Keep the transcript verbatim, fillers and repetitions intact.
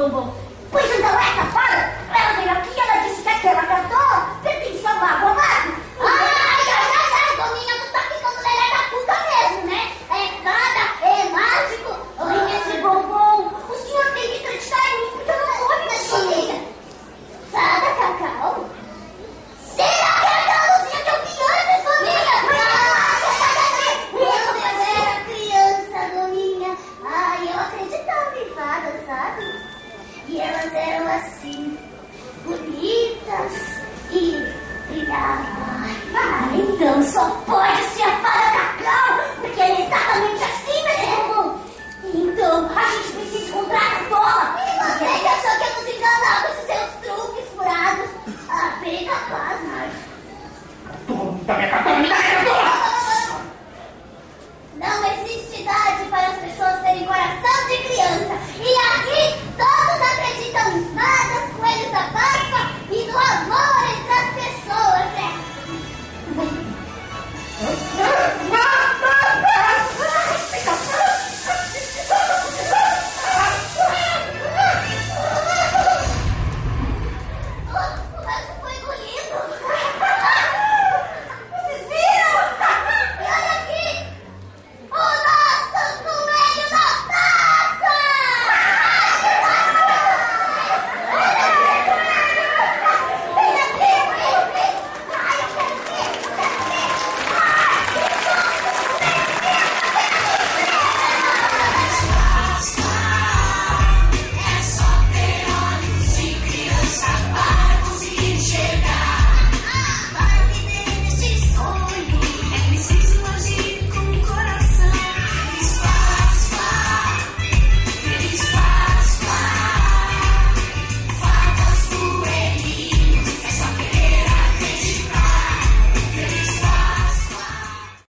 bombom. Pois então essa fala, ela veio aqui e ela disse que aquela cantora pertence ao mago amado. Ai, ai, ai, ai, Doninha, tu tá ficando lelé da puta mesmo, né? É nada, é mágico. Ai, esse bombom, o senhor tem que acreditar em mim, porque eu não vou na sua amiga. Sada, Cacau? Será que é aquela luzinha que eu vi antes, Doninha? Quando eu era criança, Doninha, ai, eu acreditava em fadas, sabe? E elas eram assim, bonitas e brilhavam. Ah, então só